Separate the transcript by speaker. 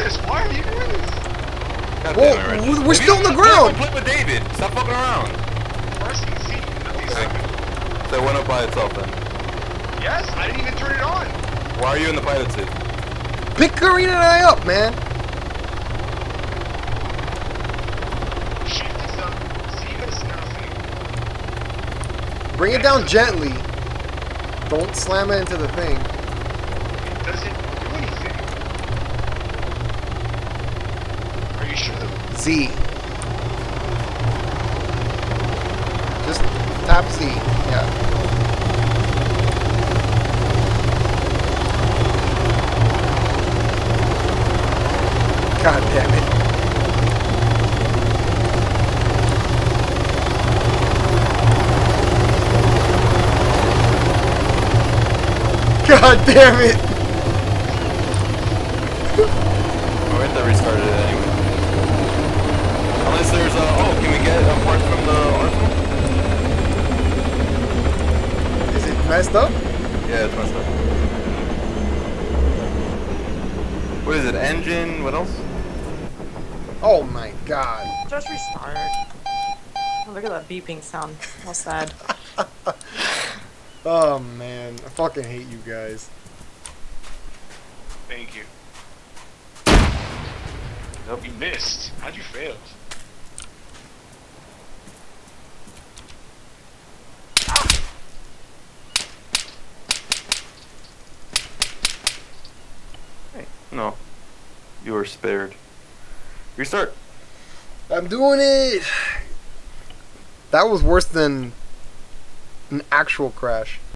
Speaker 1: this? Why are you doing this?
Speaker 2: God damn it, Rich.
Speaker 3: We're still on the ground.
Speaker 2: Play with David. Stop fucking around.
Speaker 1: Pressing Z.
Speaker 2: Okay. So it went up by itself then.
Speaker 1: Yes, I didn't even turn it on.
Speaker 2: Why are you in the pilot seat?
Speaker 3: Pick Karina and I up, man.
Speaker 1: Shift is up. Z is nothing.
Speaker 3: Bring it down gently. Don't slam it into the thing.
Speaker 1: It doesn't do anything. Are you sure?
Speaker 3: Z. Just tap Z. Yeah. God damn it. God damn it.
Speaker 2: Oh, we have to restart it anyway. Unless there's oh, can we get a part from the arsenal?
Speaker 3: Is it messed up?
Speaker 2: Yeah, it's messed up. What is it? Engine? What else?
Speaker 3: Oh my god.
Speaker 4: Just restart. Oh, look at that beeping sound. How sad.
Speaker 3: Oh man, I fucking hate you guys.
Speaker 1: Thank you. Nope. You missed. How'd you fail?
Speaker 2: Hey, no. You were spared. Restart.
Speaker 3: I'm doing it. That was worse than an actual crash.